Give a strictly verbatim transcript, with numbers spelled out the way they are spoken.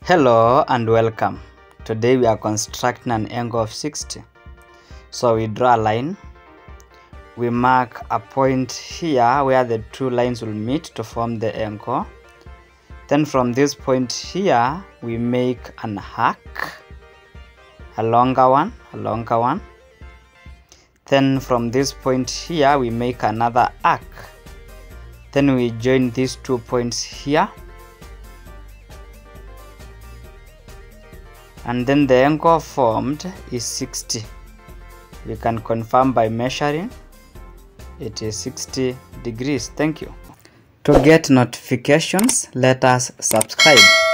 Hello and welcome. Today we are constructing an angle of sixty. So we draw a line. We mark a point here where the two lines will meet to form the angle. Then from this point here we make an arc, a longer one, a longer one. Then from this point here we make another arc. Then we join these two points here. And then the angle formed is sixty. We can confirm by measuring. It is sixty degrees. Thank you. To get notifications, let us subscribe.